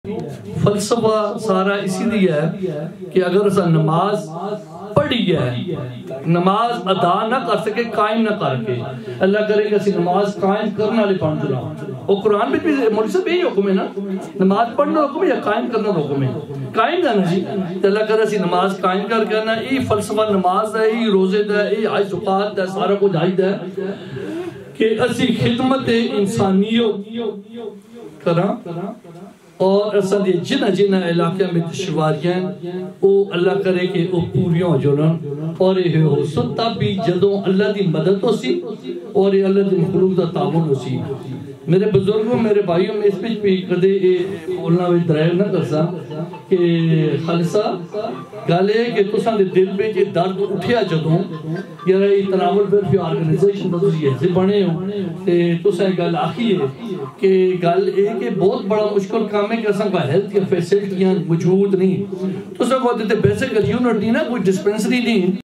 فلسفہ سارا اسی لیے ہے کہ اگر اسا نماز پڑھی ہے، نماز ادا نہ کر سکے، قائم نہ کر کے، اللہ کرے کہ اسی نماز قائم کرنا لے پڑھ جنا وہ قرآن بھی مولوی صاحب یہی حکم ہے نا، نماز پڑھنا حکم ہے یا قائم کرنا حکم ہے؟ قائم کرنا جی، تو اللہ کرے اسی نماز قائم کر کے نا، یہ فلسفہ نماز ہے، یہ روزے دا ہے، یہ حج زکات ہے، سارا کچھ حج ہے کہ اسی خدمت انسانیت کرا اور اصل یہ جنہ علاقے میں دشواریاں او اللہ کرے کہ او پوریاں ہو جولن اور یہ ہو سو تب بھی جدوں اللہ دی مدد ہو سی اور یہ اللہ دی مخلوق دا تعاون ہو سی۔ میرے بزرگوں میرے بھائیوں میں اس میں بھی کدے بولنا بھی درائیو نہ کرسا کہ خالصہ گالے کہ تساں دے دل میں یہ درد اٹھیا جدوں یار یہ تناول ویلفیئر آرگنائزیشن تسی یہ بنے ہو تے تساں گل آخی ہے کہ گل یہ کہ بہت بڑا مشکل کام ہے کہ اساں کا ہیلتھ کیئر فیسلٹیاں موجود نہیں، تساں کو دیتے بیسک یونٹ نہیں نا، کوئی ڈسپینسری نہیں